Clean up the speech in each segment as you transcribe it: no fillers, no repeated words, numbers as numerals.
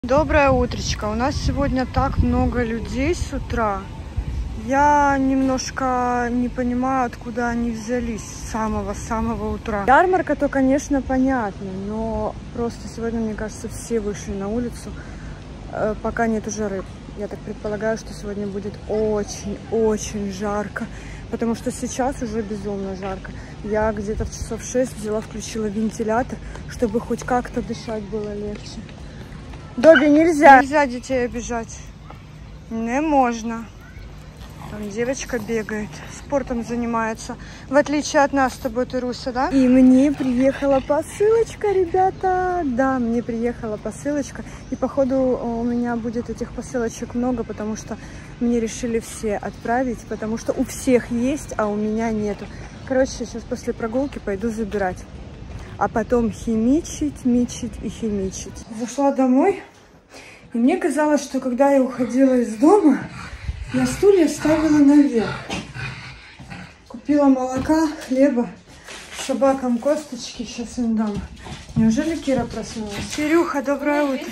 Доброе утречко. У нас сегодня так много людей с утра. Я немножко не понимаю, откуда они взялись с самого-самого утра. Ярмарка-то, конечно, понятно, но просто сегодня, мне кажется, все вышли на улицу, пока нету жары. Я так предполагаю, что сегодня будет очень-очень жарко, потому что сейчас уже безумно жарко. Я где-то в часов 6 взяла, включила вентилятор, чтобы хоть как-то дышать было легче. Добби, нельзя детей обижать. Не можно. Там девочка бегает, спортом занимается. В отличие от нас с тобой, ты, Руся, да? И мне приехала посылочка, ребята. Да, мне приехала посылочка. И походу у меня будет этих посылочек много, потому что мне решили все отправить, потому что у всех есть, а у меня нету. Короче, сейчас после прогулки пойду забирать. А потом химичить, мичить и химичить. Зашла домой, и мне казалось, что когда я уходила из дома, я стулья ставила наверх. Купила молока, хлеба, собакам косточки, сейчас им дам. Неужели Кира проснулась? Кирюха, доброе утро.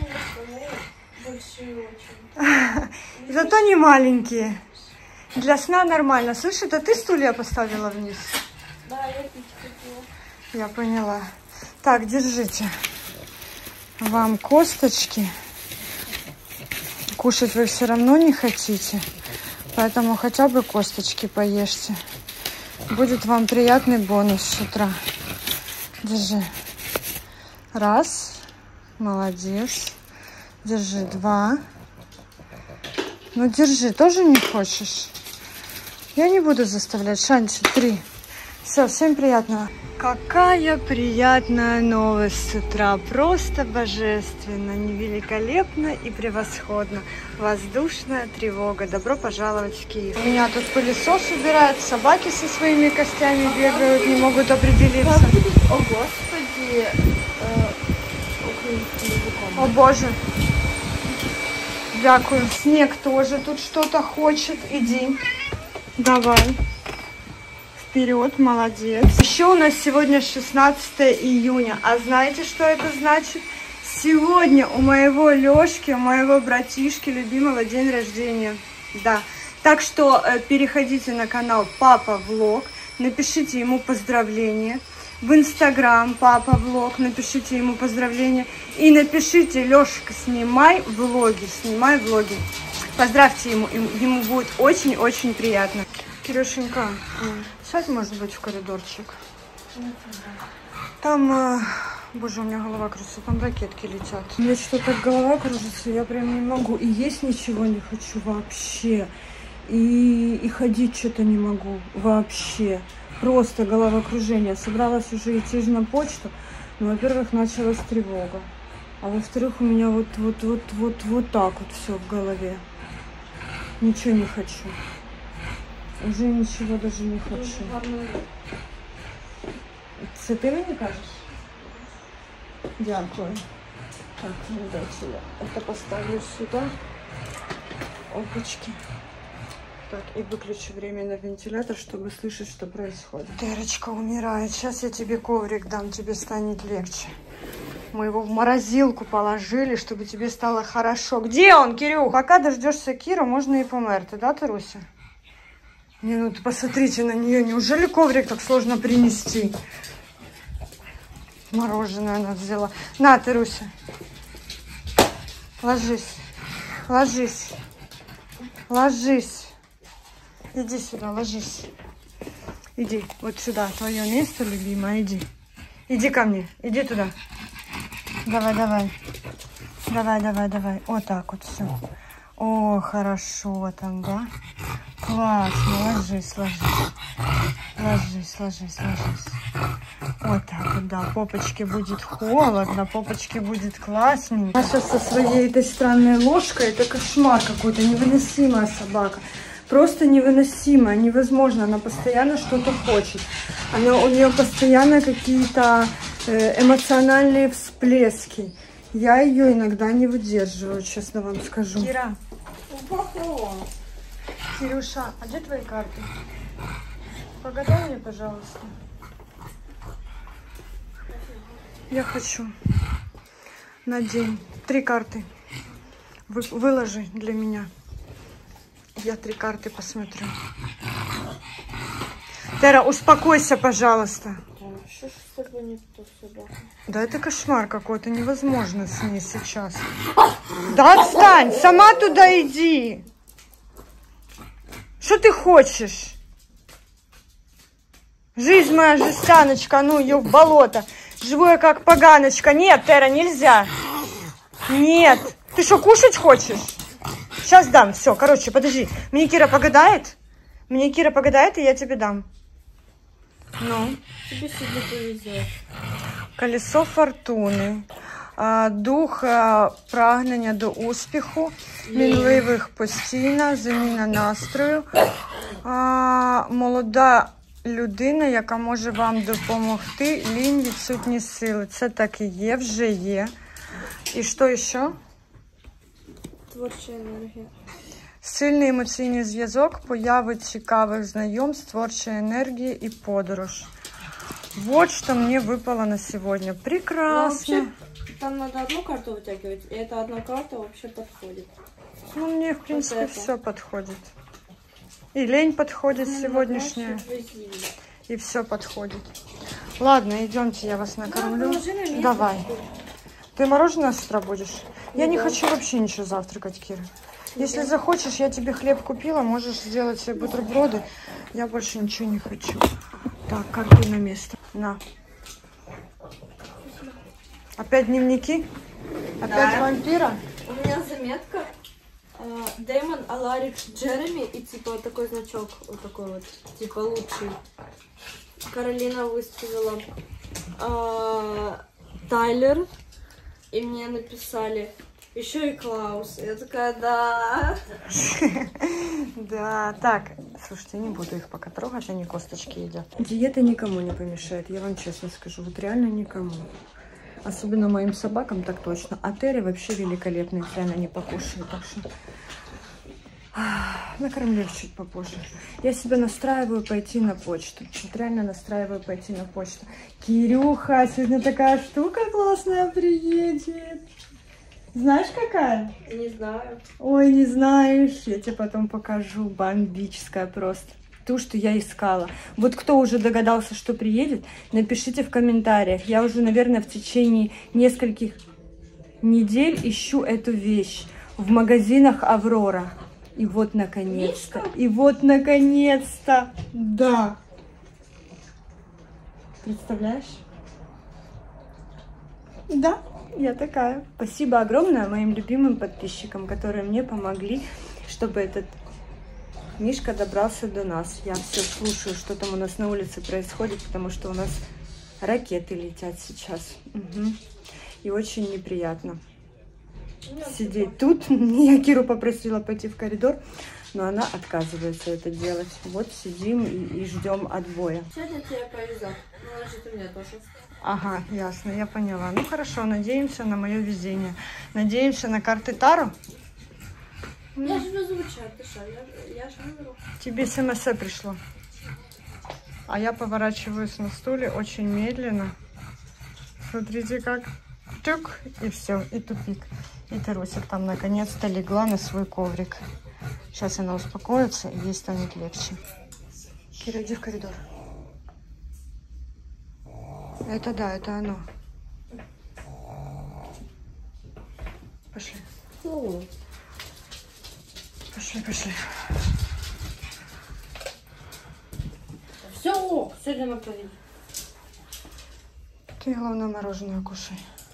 Зато не маленькие. Для сна нормально. Слушай, да ты стулья поставила вниз? Да, я пить хотела. Я поняла. Так, держите. Вам косточки. Кушать вы все равно не хотите, поэтому хотя бы косточки поешьте. Будет вам приятный бонус с утра. Держи. Раз. Молодец. Держи. Два. Ну, держи. Тоже не хочешь? Я не буду заставлять. Шанти. Три. Все, всем приятного. Какая приятная новость с утра. Просто божественно, невеликолепно и превосходно. Воздушная тревога. Добро пожаловать в Киев. У меня тут пылесос убирает, собаки со своими костями бегают, не могут определиться. О, Господи. О, Боже. Дякую. Снег тоже тут что-то хочет. Иди. Давай. Вперед, молодец. Еще у нас сегодня 16 июня. А знаете, что это значит? Сегодня у моего Лешки, у моего братишки любимого день рождения. Да. Так что переходите на канал Папа Влог, напишите ему поздравления. В Инстаграм Папа Влог, напишите ему поздравления. И напишите: Лешка, снимай влоги. Поздравьте ему будет очень-очень приятно. Кирюшенька, сядь, может быть, в коридорчик. Там, боже, у меня голова кружится, там ракетки летят. У меня что-то так голова кружится, я прям не могу. И есть ничего не хочу вообще. И ходить что-то не могу вообще. Просто головокружение. Собралась уже идти на почту. Но, во-первых, началась тревога. А во-вторых, у меня вот так вот все в голове. Ничего не хочу. Уже ничего даже не хочу. Це ти мені кажеш? Дякую. Так, ну дайте я это поставлю сюда. Опачки. Так, и выключу временно вентилятор, чтобы слышать, что происходит. Терочка умирает. Сейчас я тебе коврик дам, тебе станет легче. Мы его в морозилку положили, чтобы тебе стало хорошо. Где он, Кирюх? Пока дождешься Киру, можно и померти, да, Таруся? Не, ну посмотрите на нее. Неужели коврик так сложно принести? Мороженое она взяла. На, ты, Руся. Ложись. Ложись. Ложись. Иди сюда, ложись. Иди вот сюда. Твое место, любимое. Иди. Иди ко мне. Иди туда. Давай, давай. Давай. Вот так вот все. О, хорошо там, да? Классно, ложись. Вот так вот, да, попочке будет холодно, попочке будет классненько. Она сейчас со своей этой странной ложкой, это кошмар какой-то, невыносимая собака. Просто невыносимая, невозможно, она постоянно что-то хочет. У нее постоянно какие-то эмоциональные всплески. Я ее иногда не выдерживаю, честно вам скажу. Кира. Кирюша, а где твои карты? Погадай мне, пожалуйста. Я хочу. Надень. 3 карты. Выложи для меня. Я 3 карты посмотрю. Тера, успокойся, пожалуйста. Что ж с тобой не то, собака? Да это кошмар какой-то, невозможно с ней сейчас. Да отстань, сама туда иди. Что ты хочешь? Жизнь моя жестяночка, ну ее в болото. Живу я как поганочка. Нет, Тера, нельзя. Нет. Ты что, кушать хочешь? Сейчас дам. Все, короче, подожди. Мне Кира погадает? Мне Кира погадает, и я тебе дам. Ну? Тебе сегодня повезет. Колесо фортуни. Дух прагнення до успіху, мінливих постійно, заміна настрою. Молода людина, яка може вам допомогти, лінь, відсутні сили. Це так і є, вже є. І що ще? Творча енергія. Сильний емоційний зв'язок, появи цікавих знайомств, творча енергія і подорож. Вот что мне выпало на сегодня. Прекрасно. Ну, вообще, там надо одну карту вытягивать, и эта одна карта вообще подходит. Ну, мне, в принципе, Вот все подходит. И лень подходит сегодняшняя. Наша И все подходит. Ладно, идемте, я вас накормлю. Давай. Ты мороженое с утра будешь? Я не хочу вообще ничего завтракать, Кира. Если захочешь, я тебе хлеб купила, можешь сделать себе бутерброды. Я больше ничего не хочу. Так, карты на место. На. Опять дневники? Опять Да. вампира? У меня заметка. Дэймон, Аларик, Джереми и типа вот такой значок, вот такой вот, типа лучший. Каролина выставила Тайлер, и мне написали еще и Клаус. Я такая, да. Да, так, слушайте, не буду их пока трогать, они косточки едят. Диета никому не помешает, я вам честно скажу, вот реально никому. Особенно моим собакам так точно. А Терри вообще великолепная, если она не покушает, так что накормлю их чуть попозже. Я себя настраиваю пойти на почту. Вот реально настраиваю пойти на почту. Кирюха, сегодня такая штука классная приедет. Знаешь, какая? Не знаю. Ой, не знаешь, я тебе потом покажу. Бомбическая просто. Ту, что я искала. Вот кто уже догадался, что приедет, напишите в комментариях. Я уже, наверное, в течение нескольких недель ищу эту вещь в магазинах Аврора. И вот, наконец-то. И вот, наконец-то. Да. Представляешь? Да. Я такая. Спасибо огромное моим любимым подписчикам, которые мне помогли, чтобы этот Мишка добрался до нас. Я все слушаю, что там у нас на улице происходит, потому что у нас ракеты летят сейчас. Угу. И очень неприятно сидеть тут. Я Киру попросила пойти в коридор, но она отказывается это делать. Вот сидим и ждем отбоя. Сегодня тебе повезет. Ну, значит, и мне тоже. Ага, ясно, я поняла. Ну хорошо, надеемся на мое везение. Надеемся на карты Таро. Я же везу чат, ты что? Я же выберу. Тебе СМС пришло. А я поворачиваюсь на стуле очень медленно. Смотрите как. Тюк, и все, и тупик. И Тарусик там наконец-то легла на свой коврик. Сейчас она успокоится, и ей станет легче. Кира, иди в коридор. Это да, это оно. Пошли. Пошли, пошли. Все, сегодня на проведение. Ты, главное, мороженое кушай.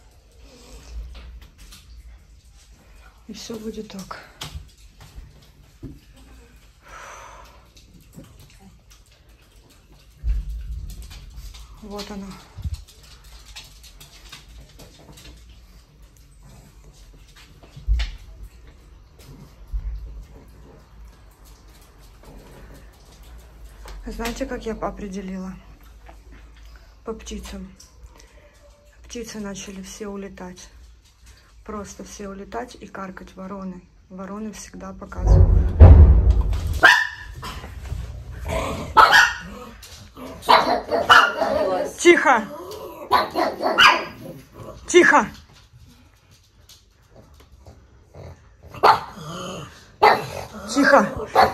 И все будет ок. Вот оно. Знаете, как я определила? По птицам. Птицы начали все улетать. Просто все улетать и каркать вороны. Вороны всегда показывают. Тихо! Тихо! Тихо.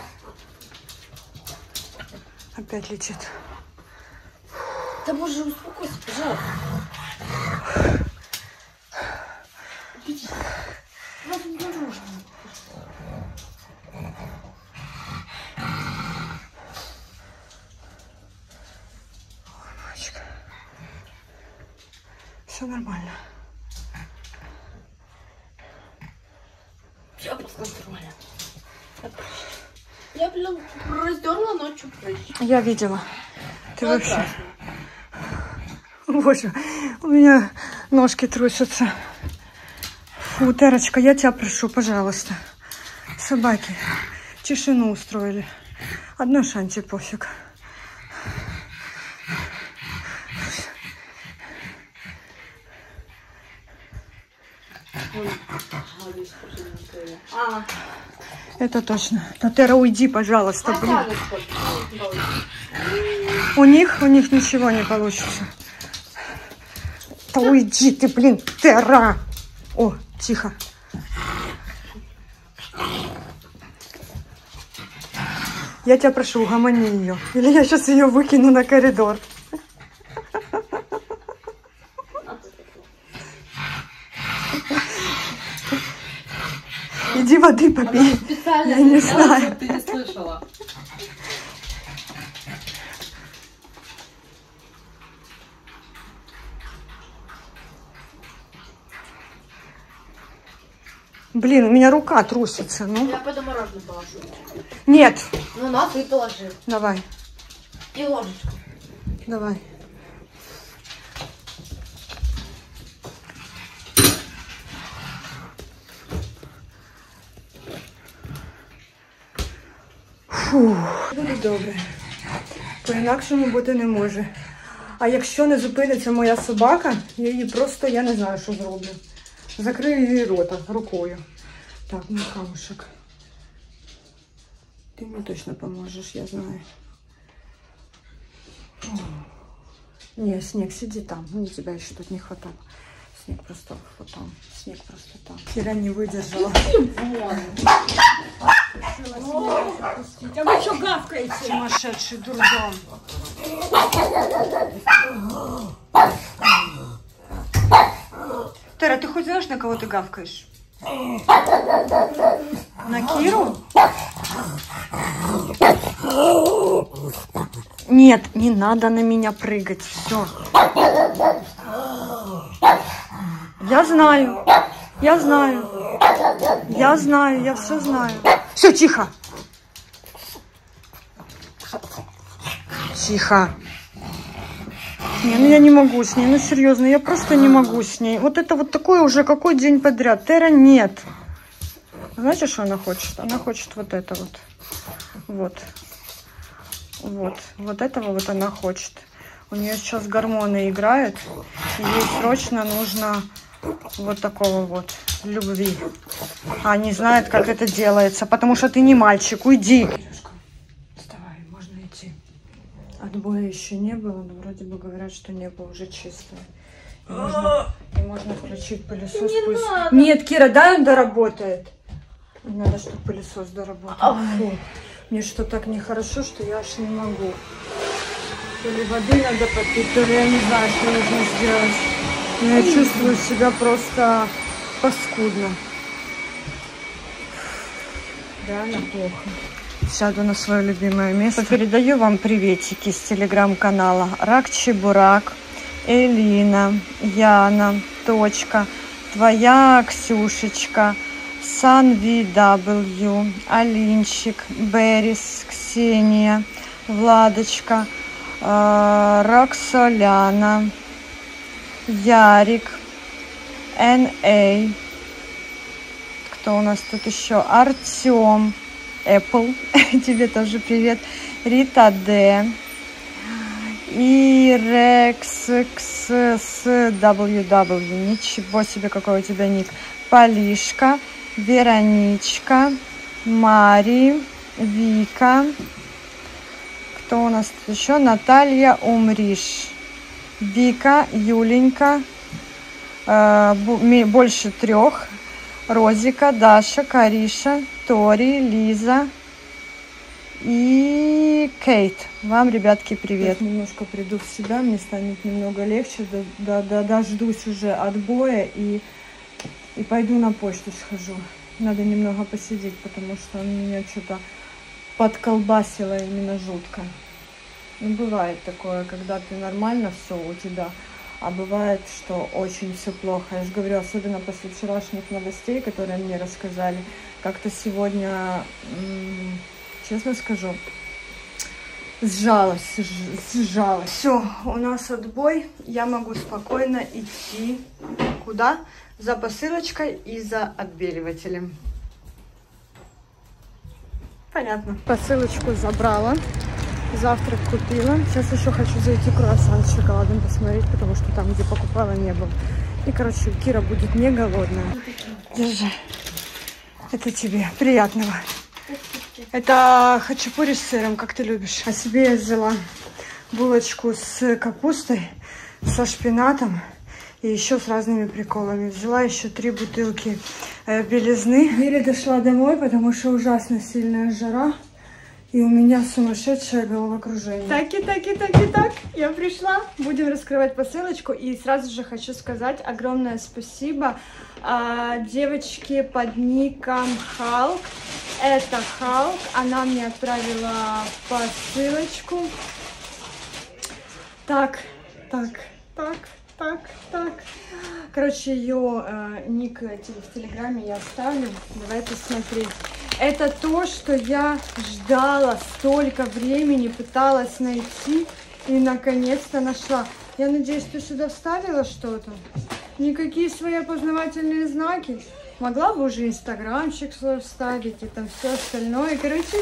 Опять летит. Да боже, успокойся, пожалуйста. Мальчик. Все нормально. Все просто нормально. Я, блин, раздерла ночью прыщ. Я видела. Ты вообще... Боже, у меня ножки трусятся. Фу, Терочка, я тебя прошу, пожалуйста. Собаки тишину устроили. Одной Шанти пофиг. Это точно. Татера, уйди, пожалуйста, блин. У них ничего не получится. Да уйди ты, блин, Тера. О, тихо. Я тебя прошу, угомони ее. Или я сейчас ее выкину на коридор. Иди воды попей. Я не знаю. Ты не слышала. Блин, у меня рука трусится. Ну. Я пойду мороженое положу. Нет. Ну на, ты положи. Давай. И ложечку. Давай. Фу. Буде добре. По-інакшому бути не може. А якщо не зупиниться моя собака, я її просто, я не знаю, що зроблю. Закрию її рота рукою. Так, ну камушек. Ты мне точно поможешь, я знаю. О. Не, Снег, сиди там. Мне тебя еще тут не хватало. Снег просто вот там. Снег просто там. Кира не выдержала. А вы что гавкаете? Сумасшедший дурдом. Тера, ты хоть знаешь, на кого ты гавкаешь? На Киру? Нет, не надо на меня прыгать. Все. Я знаю. Я знаю. Я знаю. Я все знаю. Все, тихо. Тихо. Не, ну я не могу с ней, ну серьезно, я просто не могу с ней. Вот это вот такое уже какой день подряд. Тера нет. Знаете, что она хочет? Она хочет вот это вот. Вот. Вот. Вот этого вот она хочет. У нее сейчас гормоны играют. И ей срочно нужно вот такого вот любви. А не знает, как это делается. Потому что ты не мальчик. Уйди. Вставай, можно идти. Отбоя еще не было, но вроде бы говорят, что небо уже чистое. И можно включить пылесос. Нет, Кира, дай он доработает. Надо, чтобы пылесос доработал. Фу. Мне что так нехорошо, что я аж не могу. То ли воды надо попить, то ли я не знаю, что нужно сделать. Но я чувствую себя просто паскудно. Реально плохо. Сяду на свое любимое место. Передаю вам приветики с телеграм-канала Рак-Чебурак, Элина, Яна, Точка, Твоя Ксюшечка, SunVW, Алинчик, Берис, Ксения, Владочка, Роксоляна, Ярик, N.A. Кто у нас тут еще? Артем, Apple, тебе тоже привет. Рита Д. И Рекс XSWW. Ничего себе, какой у тебя ник. Полишка, Вероничка, Мари, Вика. Кто у нас тут еще? Наталья Умриш. Вика, Юленька. Больше 3. Розика, Даша, Кариша, Тори, Лиза и Кейт. Вам, ребятки, привет. Сейчас немножко приду в себя, мне станет немного легче. Дождусь уже отбоя и пойду на почту схожу. Надо немного посидеть, потому что меня что-то подколбасило именно жутко. Ну, бывает такое, когда ты нормально все у тебя, а бывает, что очень все плохо. Я же говорю, особенно после вчерашних новостей, которые мне рассказали. Как-то сегодня, честно скажу, сжалась. Все, у нас отбой. Я могу спокойно идти. Куда? За посылочкой и за отбеливателем. Понятно. Посылочку забрала. Завтрак купила. Сейчас еще хочу зайти круассан с шоколадом посмотреть, потому что там, где покупала, не было. И, короче, Кира будет не голодная. Держи. Это тебе. Приятного. Это хачапури с сыром, как ты любишь. А себе я взяла булочку с капустой, со шпинатом и еще с разными приколами. Взяла еще 3 бутылки белизны. Еле дошла домой, потому что ужасно сильная жара. И у меня сумасшедшее головокружение. Так, я пришла. Будем раскрывать посылочку. И сразу же хочу сказать огромное спасибо девочке под ником Халк. Это Халк. Она мне отправила посылочку. Так. Короче, ее ник в Телеграме я оставлю. Давайте смотреть. Это то, что я ждала столько времени, пыталась найти и наконец-то нашла. Я надеюсь, ты сюда вставила что-то? Никакие свои опознавательные знаки? Могла бы уже инстаграмчик свой вставить и там все остальное. Короче,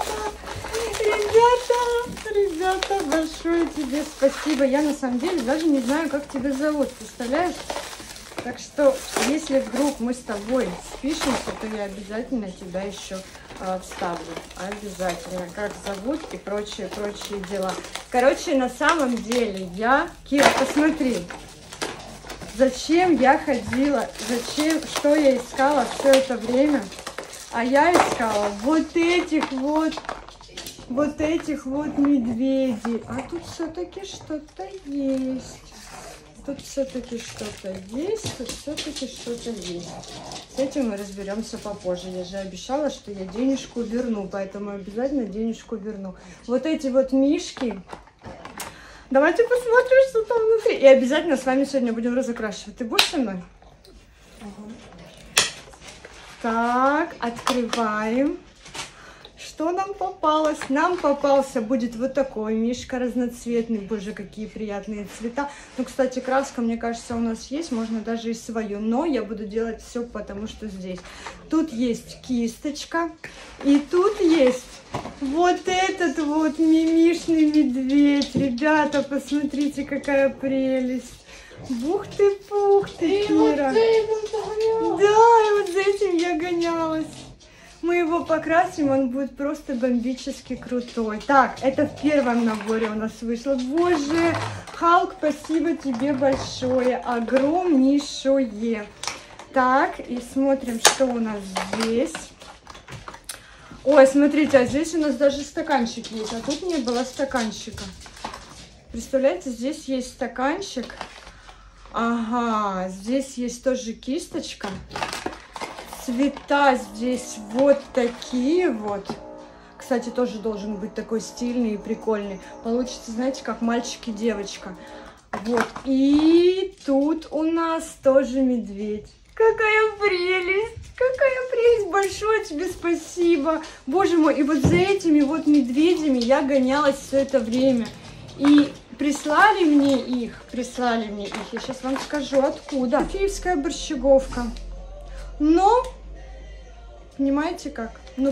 ребята, большое тебе спасибо. Я на самом деле даже не знаю, как тебя зовут, представляешь? Так что, если вдруг мы с тобой спишемся, то я обязательно тебя еще вставлю. Обязательно. Как зовут и прочие дела. Короче, на самом деле Кира, посмотри. Зачем я ходила, что я искала все это время? А я искала вот этих медведей. А тут все-таки что-то есть. Тут все-таки что-то есть. С этим мы разберемся попозже. Я же обещала, что я денежку верну, поэтому обязательно денежку верну. Вот эти вот мишки. Давайте посмотрим, что там внутри. И обязательно с вами сегодня будем разукрашивать. Ты будешь со мной? Так, открываем. Что нам попалось? Нам попался будет вот такой мишка разноцветный. Боже, какие приятные цвета. Ну, кстати, краска, мне кажется, у нас есть. Можно даже и свою. Но я буду делать все, потому что здесь. Тут есть кисточка. И тут есть вот этот вот мимишный медведь. Ребята, посмотрите, какая прелесть. Бух-ты-пух ты, Кира. Да, и вот за этим я гонялась. Мы его покрасим, он будет просто бомбически крутой. Так, это в первом наборе у нас вышло. Боже, Халк, спасибо тебе большое, огромнейшее. Так, и смотрим, что у нас здесь. Ой, смотрите, а здесь у нас даже стаканчик есть, а тут не было стаканчика. Представляете, здесь есть стаканчик. Ага, здесь есть тоже кисточка. Цвета здесь вот такие вот. Кстати, тоже должен быть такой стильный и прикольный. Получится, знаете, как мальчик и девочка. Вот. И тут у нас тоже медведь. Какая прелесть! Какая прелесть! Большое тебе спасибо! Боже мой, и вот за этими вот медведями я гонялась все это время. И прислали мне их. Я сейчас вам скажу, откуда. Киевская борщеговка. Но, понимаете как?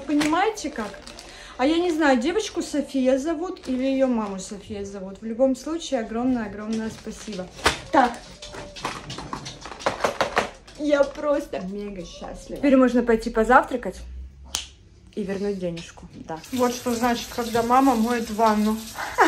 А я не знаю, девочку София зовут или ее маму София зовут. В любом случае, огромное спасибо. Так. Я просто мега счастлива. Теперь можно пойти позавтракать и вернуть денежку. Да. Вот что значит, когда мама моет ванну.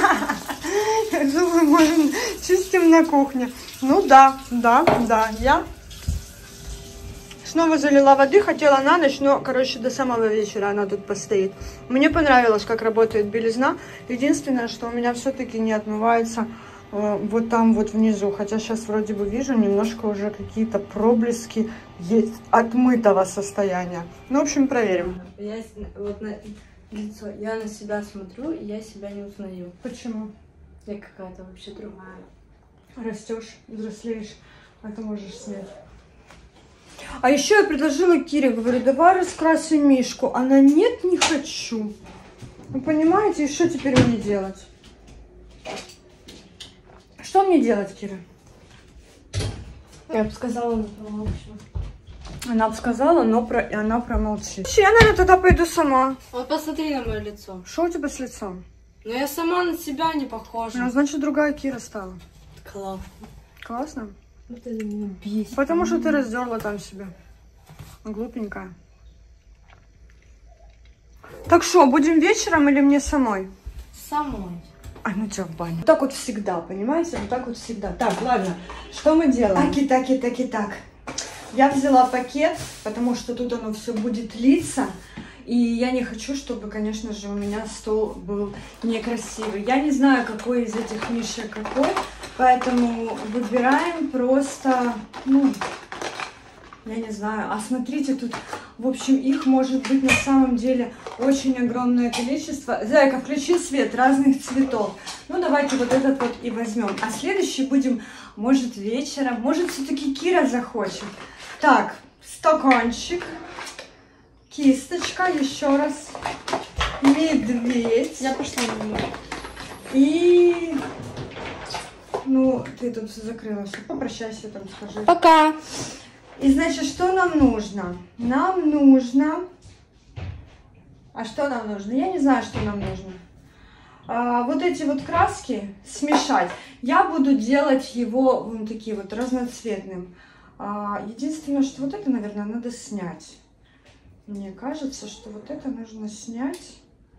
Зубы мы чистим на кухне. Ну да, я Снова залила воды, хотела на ночь, но, короче, до самого вечера она тут постоит. Мне понравилось, как работает белизна. Единственное, что у меня все-таки не отмывается вот там вот внизу. Хотя сейчас вроде бы вижу немножко уже какие-то проблески есть отмытого состояния. Ну, в общем, проверим. Я вот на лицо, я на себя смотрю, и я себя не узнаю. Почему? Я какая-то вообще другая. Растешь, взрослеешь, а ты можешь снять. А еще я предложила Кире, говорю, давай раскрасим Мишку. Она, нет, не хочу. Вы понимаете, и что теперь мне делать? Что мне делать, Кира? Я бы сказала, но промолчу. Она бы сказала, но она промолчит. Я, наверное, тогда пойду сама. Вот посмотри на мое лицо. Что у тебя с лицом? Но я сама на себя не похожа. Ну, значит, другая Кира стала. Классно. Классно? Вот это меня бесит. Потому что ты раздерла там себя. Глупенькая. Так что, будем вечером или мне самой? Самой. А ну тебя в баню. Вот так вот всегда, понимаете? Вот так вот всегда. Так, ладно, что мы делаем? Так. Я взяла пакет, потому что тут оно все будет литься. И я не хочу, чтобы, конечно же, у меня стол был некрасивый. Я не знаю, какой из этих мишек какой, поэтому выбираем просто, ну, я не знаю. А смотрите, тут, в общем, их может быть на самом деле очень огромное количество. Зайка, включи свет разных цветов. Ну, давайте вот этот вот и возьмем. А следующий будем, может, вечером, может, все-таки Кира захочет. Так, стаканчик. Кисточка, еще раз, медведь. Я пошла на него. И, ну, ты тут все закрыла, все, попрощайся там, скажи. Пока. И, значит, что нам нужно? Нам нужно, а что нам нужно? Я не знаю, что нам нужно. Вот эти вот краски смешать. Я буду делать его вот такие вот разноцветным. Единственное, что вот это, наверное, надо снять. Мне кажется, что вот это нужно снять.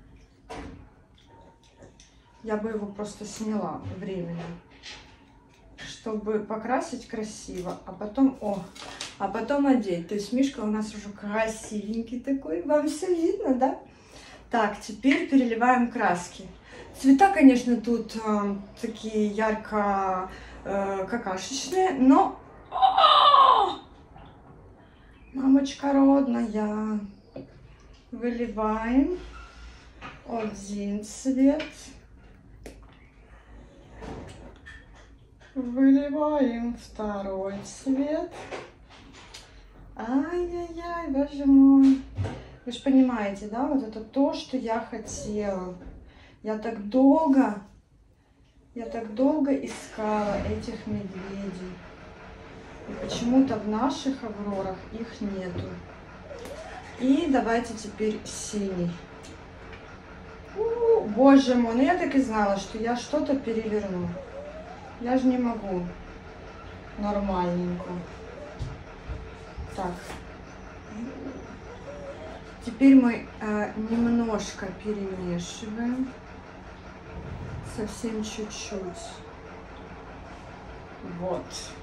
Я бы его просто сняла временно, чтобы покрасить красиво, а потом, а потом одеть. То есть Мишка у нас уже красивенький такой. Вам все видно, да? Так, теперь переливаем краски. Цвета, конечно, тут такие ярко какашечные, но... Мамочка родная, выливаем один цвет, выливаем второй цвет. Ай-яй-яй, боже мой. Вы же понимаете, да, вот это то, что я хотела. Я так долго искала этих медведей. И почему-то в наших аврорах их нету. И давайте теперь синий. Боже мой, ну я так и знала, что я что-то переверну. Я же не могу нормальненько. Так. Теперь мы немножко перемешиваем. Совсем чуть-чуть. Вот.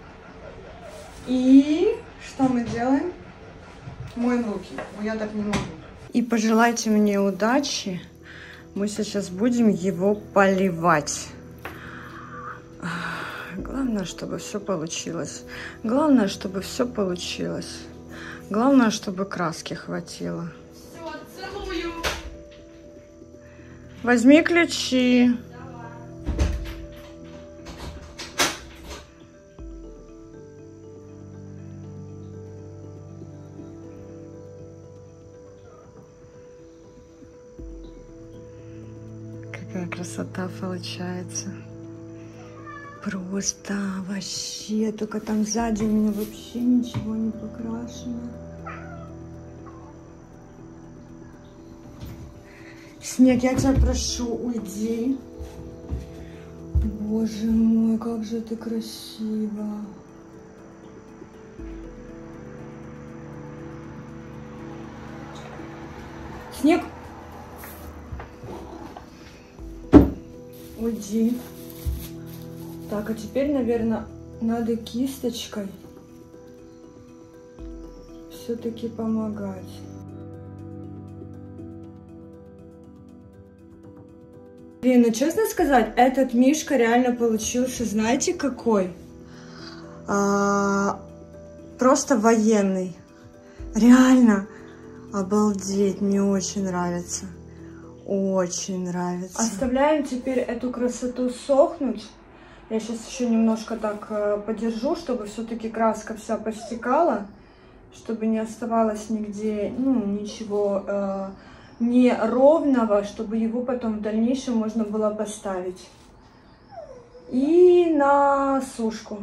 И что мы делаем? Моем руки. Я так не могу. И пожелайте мне удачи. Мы сейчас будем его поливать. Главное, чтобы все получилось. Главное, чтобы все получилось. Главное, чтобы краски хватило. Все, целую. Возьми ключи. Какая красота получается. Просто вообще, только там сзади у меня вообще ничего не покрашено. Снег, я тебя прошу, уйди. Боже мой, как же ты красиво. Снег. Уйди. Так, а теперь, наверное, надо кисточкой все-таки помогать. Блин, ну честно сказать, этот мишка реально получился, знаете, какой? Просто военный. Реально. Обалдеть, мне очень нравится. Очень нравится. Оставляем теперь эту красоту сохнуть. Я сейчас еще немножко так подержу, чтобы все-таки краска вся постекала, чтобы не оставалось нигде, ну, ничего неровного, чтобы его потом в дальнейшем можно было поставить. И на сушку.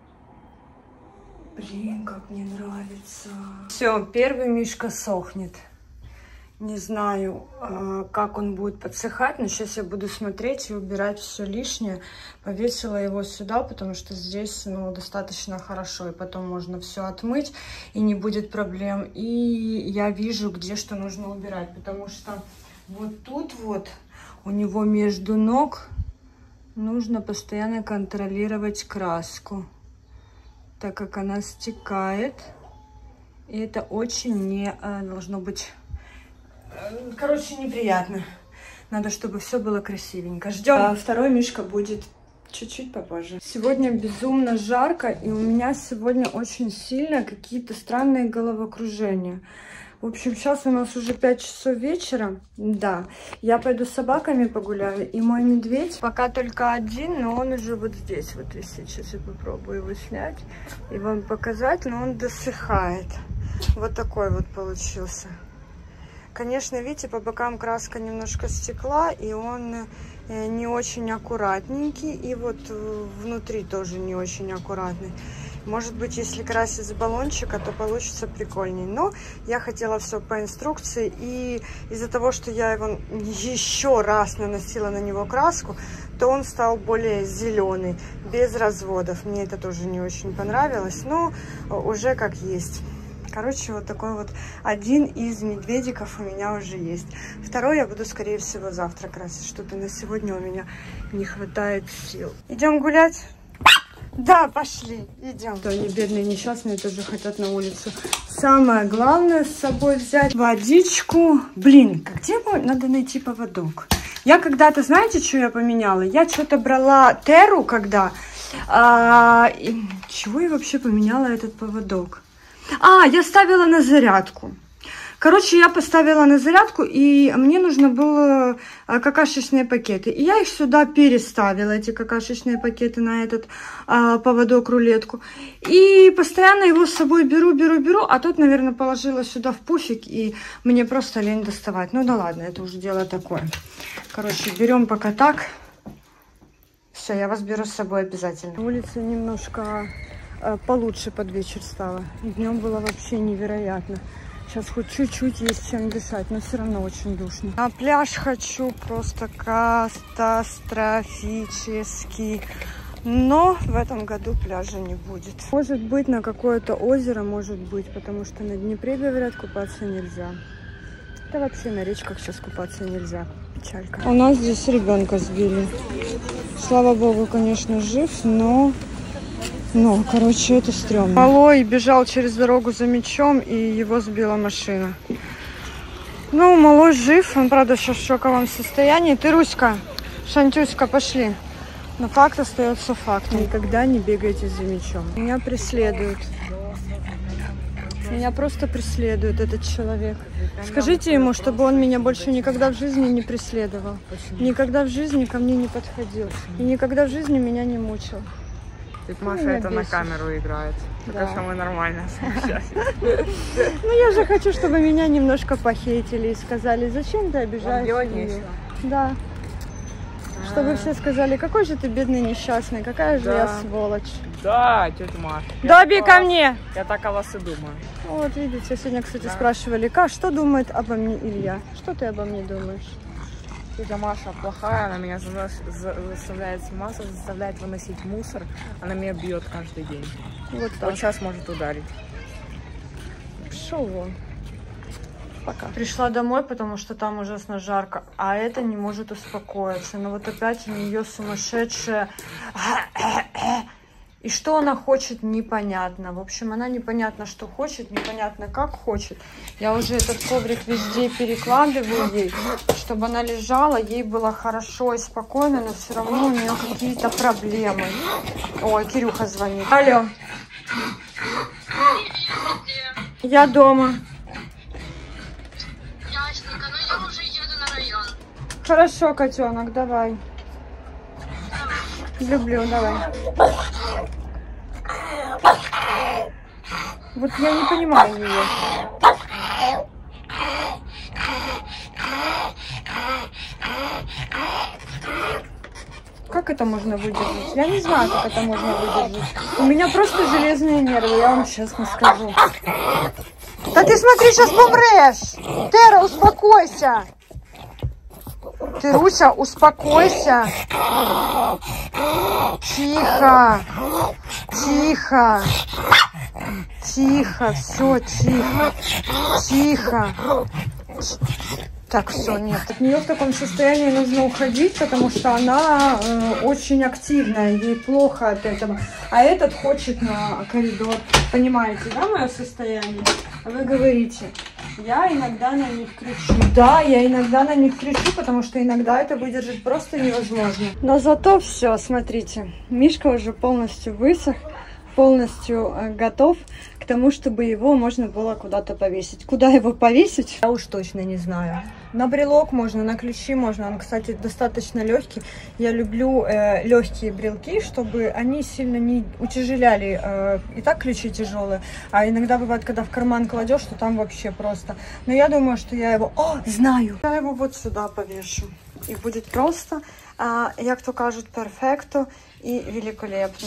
Блин, как мне нравится. Все, первый мишка сохнет. Не знаю, как он будет подсыхать, но сейчас я буду смотреть и убирать все лишнее. Повесила его сюда, потому что здесь, ну, достаточно хорошо. И потом можно все отмыть, и не будет проблем. И я вижу, где что нужно убирать, потому что вот тут вот у него между ног нужно постоянно контролировать краску, так как она стекает. И это очень не должно быть... Короче, неприятно. Надо, чтобы все было красивенько. Ждем. Второй мишка будет чуть-чуть попозже. Сегодня безумно жарко, и у меня сегодня очень сильно какие-то странные головокружения. В общем, сейчас у нас уже 5 часов вечера. Да, я пойду с собаками погуляю. И мой медведь пока только один, но он уже вот здесь вот висит. Сейчас я попробую его снять и вам показать, но он досыхает. Вот такой вот получился. Конечно, видите, по бокам краска немножко стекла, и он не очень аккуратненький, и вот внутри тоже не очень аккуратный. Может быть, если красить с баллончика, то получится прикольней. Но я хотела все по инструкции, и из-за того, что я его еще раз наносила на него краску, то он стал более зеленый, без разводов. Мне это тоже не очень понравилось, но уже как есть. Короче, вот такой вот один из медведиков у меня уже есть. Второй я буду, скорее всего, завтра красить. Что-то на сегодня у меня не хватает сил. Идем гулять? Да, пошли, идем. То они бедные, несчастные, тоже хотят на улицу. Самое главное с собой взять водичку. Блин, где надо найти поводок? Я когда-то, знаете, что я поменяла? Я что-то брала Теру, когда... чего я вообще поменяла этот поводок? Я ставила на зарядку. Короче, я поставила на зарядку, и мне нужно было какашечные пакеты. И я их сюда переставила, эти какашечные пакеты, на этот поводок-рулетку. И постоянно его с собой беру, а тут, наверное, положила сюда в пуфик, и мне просто лень доставать. Ну да ладно, это уже дело такое. Короче, берем пока так. Все, я вас беру с собой обязательно. Улица немножко... получше под вечер стало. Днем было вообще невероятно. Сейчас хоть чуть-чуть есть чем дышать, но все равно очень душно. На пляж хочу просто катастрофически. Но в этом году пляжа не будет. Может быть, на какое-то озеро, может быть, потому что на Днепре, говорят, купаться нельзя. Да вообще на речках сейчас купаться нельзя. Печалька. У нас здесь ребенка сбили. Слава богу, конечно, жив, но... Ну, короче, это стрёмно. Малой бежал через дорогу за мячом, и его сбила машина. Ну, малой жив, он, правда, сейчас в шоковом состоянии. Ты, Руська, Шантюська, пошли. Но факт остается фактом. Никогда не бегайте за мячом. Меня преследуют. Меня просто преследует этот человек. Скажите ему, чтобы он меня больше никогда в жизни не преследовал. Никогда в жизни ко мне не подходил. И никогда в жизни меня не мучил. Маша это бесишь. На камеру играет. Пока что мы нормально смущаемся. Ну я же хочу, чтобы меня немножко похейтили и сказали, зачем ты обижаешь ее? Да. Чтобы все сказали, какой же ты бедный несчастный, какая же я сволочь. Да, тетя Маша. Добби, ко мне! Я так о вас и думаю. Вот видите, сегодня, кстати, спрашивали, что думает обо мне Илья? Что ты обо мне думаешь? Тетя Маша плохая, она меня заставляет сниматься, заставляет выносить мусор. Она меня бьет каждый день. Вот так. Вот сейчас может ударить. Пошел вон. Пока. Пришла домой, потому что там ужасно жарко, а это не может успокоиться. Но вот опять у нее сумасшедшая И что она хочет, непонятно. В общем, она непонятно, что хочет, непонятно, как хочет. Я уже этот коврик везде перекладываю ей, чтобы она лежала, ей было хорошо и спокойно, но все равно у нее какие-то проблемы. Ой, Кирюха звонит. Алло. Я дома. Ясненько, ну я уже еду на район. Хорошо, котенок, давай. Люблю, давай. Вот я не понимаю ее. Как это можно выдержать? Я не знаю, как это можно выдержать. У меня просто железные нервы, я вам честно скажу. Да ты смотри, сейчас помрешь! Тера, успокойся! Ты, Руся, успокойся! Тихо! Тихо! Тихо, все, тихо! Тихо! Так, все, нет. От нее в таком состоянии нужно уходить, потому что она очень активная, ей плохо от этого. А этот хочет на коридор. Понимаете, да, мое состояние? Вы говорите, я иногда на них кричу. Да, я иногда на них кричу, потому что иногда это выдержать просто невозможно. Но зато все, смотрите, Мишка уже полностью высох, полностью готов к тому, чтобы его можно было куда-то повесить. Куда его повесить, я уж точно не знаю. На брелок можно, на ключи можно. Он, кстати, достаточно легкий. Я люблю легкие брелки, чтобы они сильно не утяжеляли. И так ключи тяжелые. А иногда бывает, когда в карман кладешь, что там вообще просто. Но я думаю, что я его... О, знаю! Я его вот сюда повешу. И будет просто, як то кажуть, перфекто и великолепно.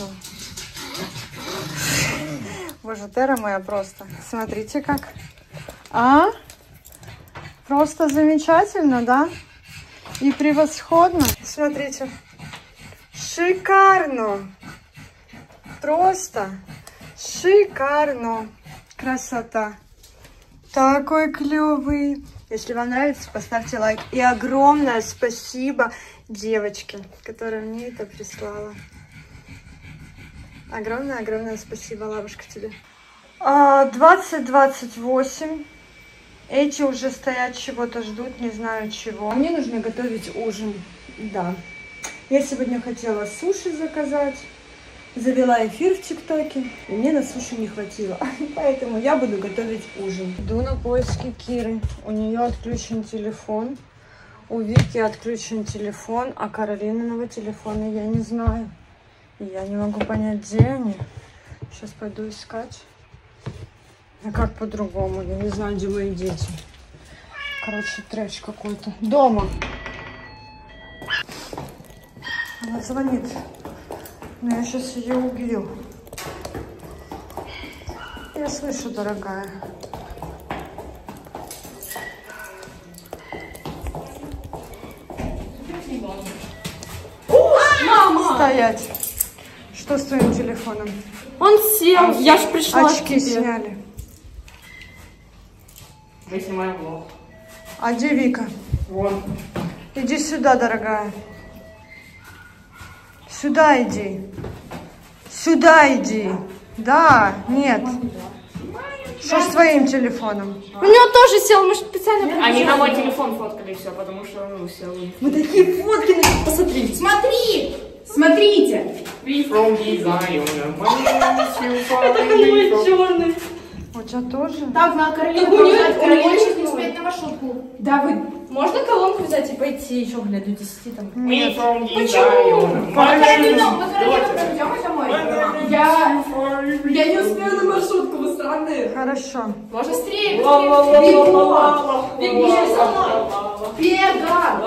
Боже, Тера моя просто. Смотрите как. Просто замечательно, да? И превосходно. Смотрите. Шикарно. Просто шикарно. Красота. Такой клевый. Если вам нравится, поставьте лайк. И огромное спасибо девочке, которая мне это прислала. Огромное спасибо, лапушка, тебе. 20:28. Эти уже стоят, чего-то ждут, не знаю чего. Мне нужно готовить ужин, да. Я сегодня хотела суши заказать. Завела эфир в ТикТоке, и мне на суши не хватило. Поэтому я буду готовить ужин. Иду на поиски Киры. У нее отключен телефон. У Вики отключен телефон, а Каролининого телефона я не знаю. И я не могу понять, где они. Сейчас пойду искать. А как по-другому? Я не знаю, где мои дети. Короче, трэш какой-то. Дома. Она звонит. Но я сейчас ее убью. Я слышу, дорогая. Мама! Стоять. Что с твоим телефоном? Он сел, я ж пришла Очки к тебе. сняли. Мы снимаем влог. А где Вика? Вон. Иди сюда, дорогая. Сюда иди. Сюда иди. Да, нет. Что с твоим телефоном? У него тоже сел, мы специально... Они на мой телефон фоткали все, потому что он сел. Мы такие фотки, посмотрите. Смотри! Смотрите! We from Zion. Это мой черный. У тебя тоже? Так, на Каролину Так у неё- помогать, у Каролина неё сейчас не не успеет на маршрутку. Да, вы... Можно колонку взять и пойти еще, глядь, до 10 там? We from Почему? Zion. Мы Каролину проведем домой. Я не успею на маршрутку, вы странные. Хорошо. Можно Быстрее, Бегом! бегом со мной! Бега!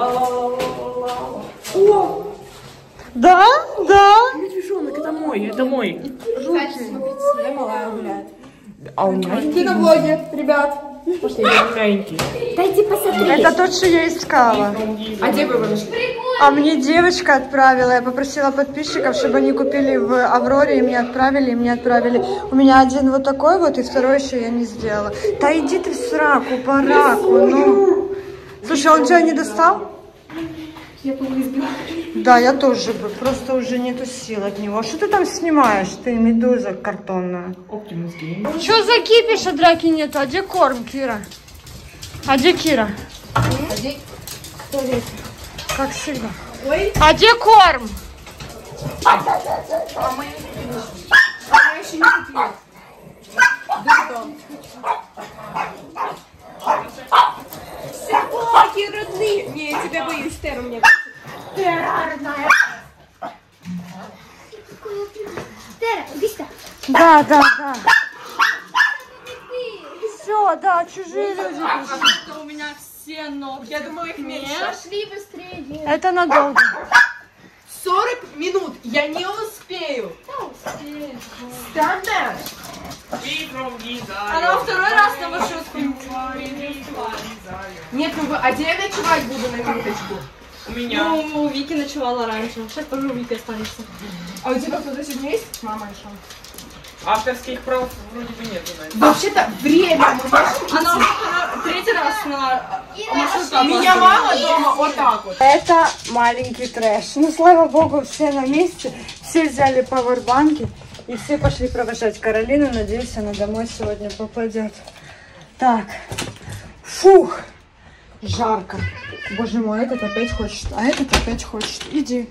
О! Да, да. Медвежонок, это мой, это мой. Я малая гуляет. А у меня Ты на влоге, ребят. пошли, я маленький. Дайте посмотреть. Это тот, что я искала. А где вы нашли? А мне девочка отправила. Я попросила подписчиков, чтобы они купили в Авроре, и мне отправили, У меня один вот такой вот, и второй еще я не сделала. Да иди ты в сраку, по раку, ну. Слушай, он тебя не достал? Я повызбила. Да, я тоже бы. Просто уже нету сил от него. Что ты там снимаешь? Ты медуза картонная. Оптимус Гейм. Что за кипиш, а драки нету? А где корм, Кира? А где Кира? Как всегда. Ой. А где корм? А мы еще не купили. Собаки родные. Не, я тебя боюсь, Тера мне. Тера родная. Тера, иди сюда. Да, да, да. Все, да, чужие люди пришли. У меня все ног. Я думаю, их меньше. Пошли быстрее. Это надолго. 40 минут. Я не успею. Стандарт. Она во второй раз на маршрутку. Нет, ну вы, а где я ночевать буду на минуточку? У меня. Ну, у Вики ночевала раньше. Сейчас тоже у Вики останется. А у тебя кто-то сегодня есть? Мама решила. Авторских прав вроде бы нету, наверное. Вообще-то время. Она уже третий раз на маршрутку. Меня мама дома вот так вот. Это маленький трэш. Ну, слава богу, все на месте. Все взяли пауэрбанки. И все пошли провожать Каролину. Надеюсь, она домой сегодня попадет. Так. Фух. Жарко. Боже мой, этот опять хочет. А этот опять хочет. Иди.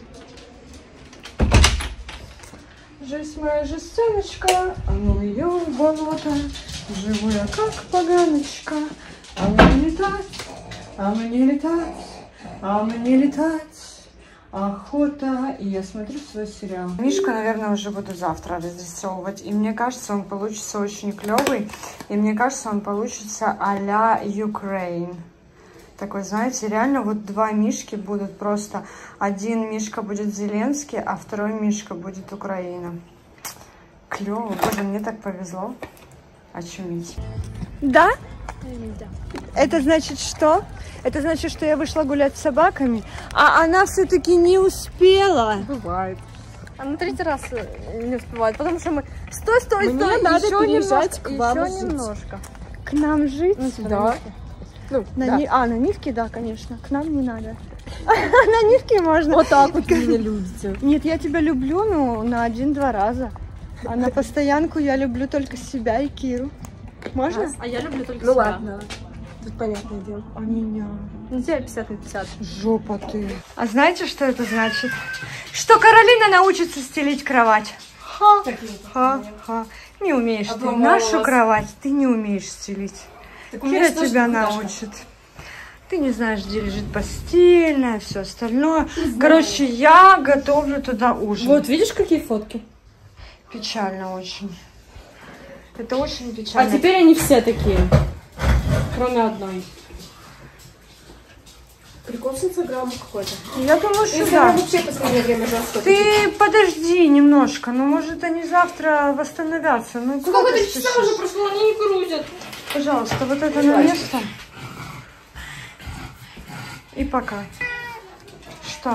Жизнь моя жестяночка, а ну ее в болото. Живу я как поганочка. А мне летать, а мне летать, а мне летать. Охота. И я смотрю свой сериал. Мишку, наверное, уже буду завтра разрисовывать. И мне кажется, он получится очень клевый. И мне кажется, он получится а-ля Ukraine. Такой, знаете, реально вот два мишки будут просто. Один мишка будет Зеленский, а второй мишка будет Украина. Клево. Боже, мне так повезло. Очуметь. Да? Это значит что? Это значит, что я вышла гулять с собаками, а она все-таки не успела. Бывает. Она третий раз не успевает, потому что мы... Стой, стой, Мне стой! надо Еще переезжать немножко, к вам еще жить. немножко. К нам жить? Да. Ну, да. На Нивке, да, конечно. К нам не надо. На Нивке можно. Вот так вот вы меня любите. Нет, я тебя люблю, ну, на 1-2 раза. А на постоянку я люблю только себя и Киру. Можно? А я люблю только Ну себя. ладно. Тут понятное дело. А меня? Ну, тебя 50 на 50. Жопа ты. А знаете, что это значит? Что Каролина научится стелить кровать. Ха-ха-ха. Не умеешь ты. Нашу кровать ты не умеешь стелить. Кира тебя научит. Ты не знаешь, где лежит постельное, все остальное. Короче, я готовлю туда ужин. Вот, видишь, какие фотки? Печально очень. Это очень печально. А теперь они все такие. Кроме одной. Прикол с Инстаграмом какой-то. Я думаю, что Инстаграм да. вообще в последнее время жестко. Ты подожди немножко. Ну, может, они завтра восстановятся. Ну, куда Сколько ты ты часов спешишь? уже прошло, они не грузят. Пожалуйста, вот это на место. И пока. Что?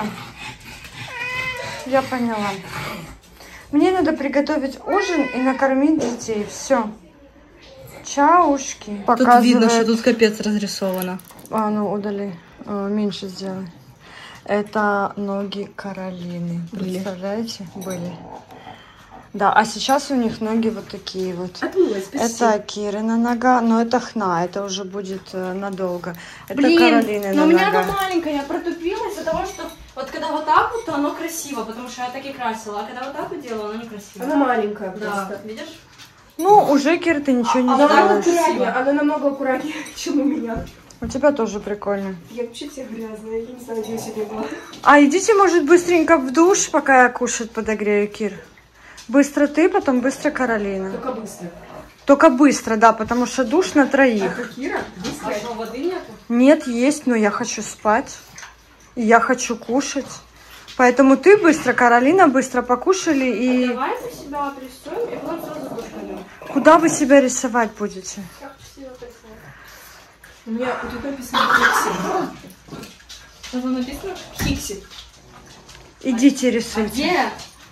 Я поняла. Мне надо приготовить ужин и накормить детей. Все. Чаушки. Показывает... тут капец разрисовано. А, ну удали. Меньше сделай. Это ноги Каролины. Представляете? Были. Да, а сейчас у них ноги вот такие вот. Это Кирина нога, но это хна, это уже будет надолго. Это Каролина но у меня нога. она маленькая, я протупила из-за того, что вот когда вот так вот, то оно красиво, потому что я так и красила, а когда вот так вот делала, оно некрасиво. Она маленькая Да, просто. видишь? Ну, уже, Кир, ты ничего не Она сделаешь. аккуратнее, она намного аккуратнее, чем у меня. У тебя тоже прикольно. Я вообще вся грязная, я не знаю, где я сегодня была. А идите, может, быстренько в душ, пока я кушать подогрею, Кир. Быстро ты, потом быстро Каролина. Только быстро. Только быстро, да, потому что душ на А троих. ты, Кира, быстро. А что, воды нету? Нет, есть, но я хочу спать. И я хочу кушать. Поэтому ты быстро, Каролина, быстро покушали и... Давай мы себя отрисуем и потом сразу в душ пойдем. Куда вы себя рисовать будете? Я хочу себя отрисовать. У меня тут написано Хикси. Что там написано? Хикси. Идите рисуйте. Где?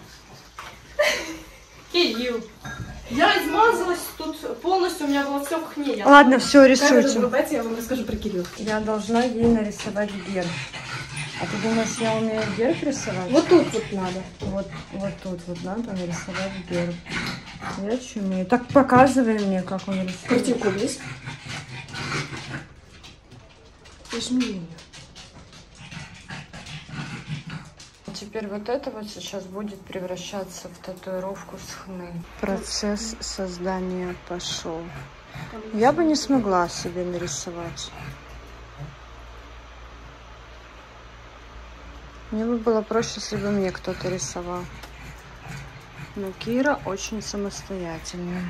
Кирилл. Я измазалась тут полностью, у меня было все в хне. Ладно, все, Как это рисуйте. вырубать, я вам расскажу про Кирилл. Я должна ей нарисовать герб. А ты думаешь, я умею герб рисовать? Вот тут вот надо. Вот тут вот надо нарисовать герб. Я что умею? Так показывай мне, как он рисует. Картинку есть? Изменения. Теперь вот это вот сейчас будет превращаться в татуировку с хны. Процесс создания пошел. Я бы не смогла себе нарисовать. Мне бы было проще, если бы мне кто-то рисовал. Но Кира очень самостоятельная.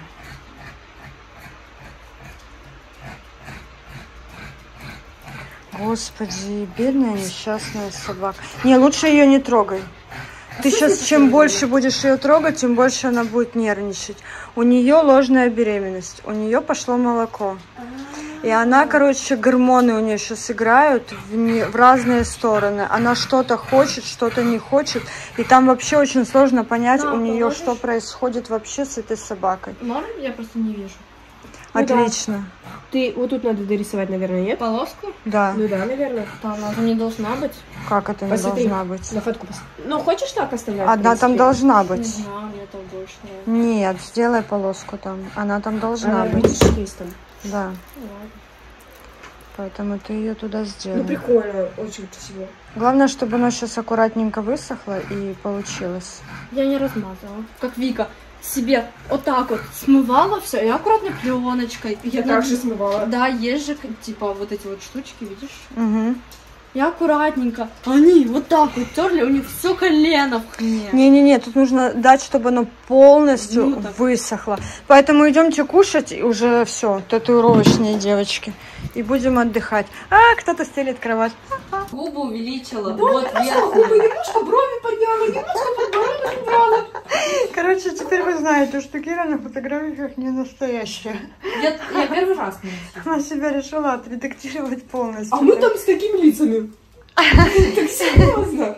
Господи, бедная несчастная собака. Не, лучше ее не трогай. Ты сейчас, чем больше будешь ее трогать, тем больше она будет нервничать. У нее ложная беременность, у нее пошло молоко. И она, короче, гормоны у нее сейчас играют в разные стороны. Она что-то хочет, что-то не хочет. И там вообще очень сложно понять у нее, что происходит вообще с этой собакой. Можно? Я просто не вижу. Отлично. Ты вот тут надо дорисовать, наверное, нет? Полоску? Да. Ну да, наверное. Да, она же не должна быть. Как это не Посмотри. должна быть? На фотку посмотри. Ну, хочешь так оставлять? в Она там принципе? должна Не быть. знаю, мне там больше нравится. Нет, сделай полоску там. Она там должна Она, быть. видишь, есть там. Да. Ну, ладно. Поэтому ты ее туда Ну, сделай. прикольно, очень красиво. Главное, чтобы оно сейчас аккуратненько высохло и получилось. Я не размазала. Как Вика себе вот так вот смывала все и аккуратно пленочкой. Я так же смывала. Да, есть же, типа, вот эти вот штучки, видишь? Угу. Я аккуратненько. Они вот так вот терли, у них все колено в хне. Не-не-не, тут нужно дать, чтобы оно полностью Ну, так. высохло. Поэтому идемте кушать, и уже все, татуировочные девочки. И будем отдыхать. А, кто-то стелит кровать. Губы увеличила. Вот верхние. Немножко брови подняла, немножко подбородок убрала. Короче, теперь вы знаете, что Кира на фотографиях не настоящая. Я первый раз не носила. Она себя решила отредактировать полностью. А мы там с какими лицами? Так серьезно?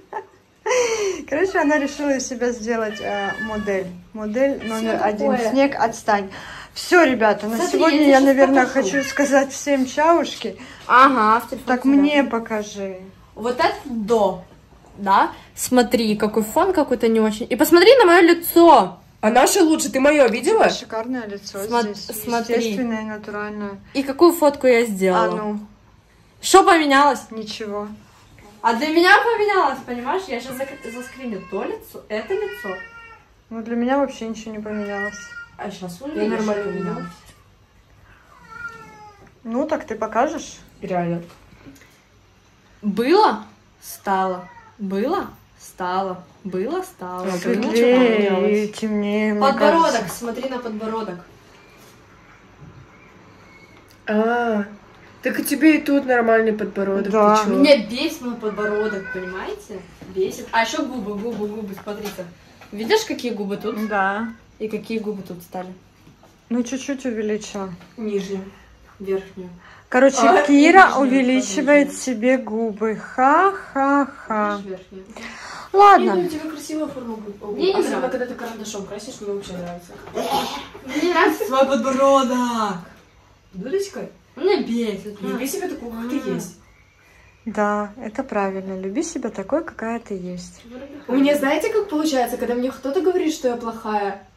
Короче, она решила из себя сделать модель. Модель номер один. такое. Снег, отстань. Все, ребята, на Смотри, сегодня я я, тебе наверное, покажу. хочу сказать всем чаушки. Ага, в телефон Так тебя. мне покажи. Вот это до. Да? Смотри, какой фон какой-то не очень. И посмотри на мое лицо. А наше лучше, ты мое видела? Шикарное лицо здесь. Смотри. Естественное и натуральное. И какую фотку я А сделала. ну, Что поменялось? ничего. А для меня поменялось, понимаешь? Я сейчас заскриню то лицо, это лицо. Ну, для меня вообще ничего не поменялось. А сейчас уже Я нормально поменялась. Ну, так ты покажешь? Реально. Было, стало. Было, стало. Было, стало. А, Было, Светлее поменялось. и темнее, мне Подбородок, кажется. смотри на подбородок. Так и тебе и тут нормальный подбородок. Да. ты чё? Меня бесит мой подбородок, понимаете? Бесит. А еще губы, смотри-ка. Видишь, какие губы тут? Да. И какие губы тут стали? Ну, чуть-чуть увеличила. Нижнюю, верхнюю. Короче, А, Кира нижнюю, увеличивает нижнюю. себе губы. Ха-ха-ха. Видишь, верхнюю. Ладно. у тебя красивая форма губ. Мне не Особенно, нравится. когда ты карандашом красишь, мне вообще нравится. Мне нравится свой подбородок. Дурочка, Меня бесит. люби себя такой, как ты есть. Да, это правильно. Люби себя такой, какая ты есть. У меня, знаете, как получается, когда мне кто-то говорит, что я плохая?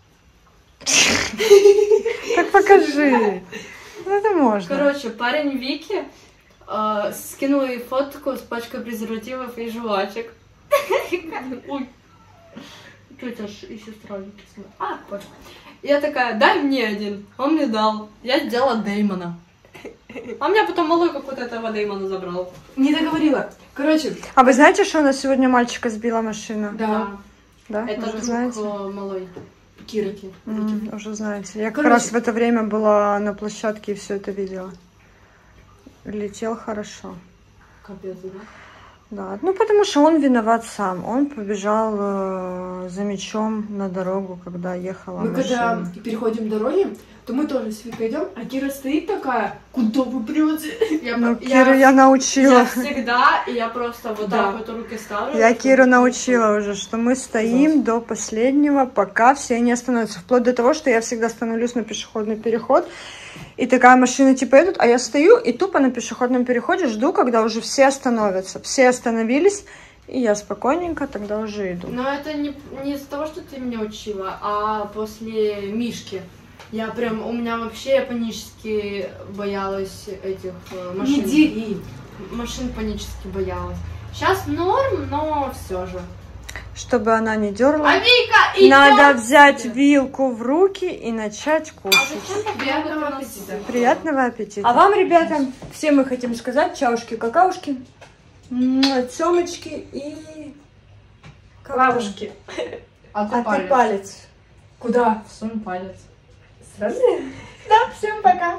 Так покажи. Ну, это можно. Короче, парень Вики скинул ей фотку с пачкой презервативов и жвачек. Ой. Тетя и сестра Вики смотрит. А, понял. Я такая, дай мне один. Он мне дал. Я сделала Дэймона. А меня потом малой какой-то этого Дэймона забрал. Не договорила. Короче, А вы знаете, что у нас сегодня мальчика сбила машина? да. Да? Это Уже друг знаете? малой. Кирики. Уже знаете. Я как Короче. раз в это время была на площадке и все это видела. Летел хорошо. Капец, да? Да, ну потому что он виноват сам. Он побежал за мячом на дорогу, когда ехала Мы когда машина. переходим дороги, то мы тоже с Викой идем, а Кира стоит такая, куда вы прете? Ну, Киру я научила. Я всегда, и я просто вот Да. так вот руки ставлю. Я Киру научила уже, что мы стоим до последнего, пока все не остановятся. Вплоть до того, что я всегда становлюсь на пешеходный переход И такая машина типа идут, а я стою и тупо на пешеходном переходе жду, когда уже все остановятся. Все остановились, и я спокойненько тогда уже иду. Но это не из-за того, что ты меня учила, а после Мишки. Я прям, у меня вообще я панически боялась этих машин. Не дери. Машин панически боялась. Сейчас норм, но все же. Чтобы она не дерла, А Вика, надо взять вилку в руки и начать кушать. Приятного аппетита. Приятного аппетита. А вам, ребята, все мы хотим сказать чаушки, какаушки, семочки и Лавушки. А А ты палец. Куда? Сунь палец. Сразу? Да, всем пока.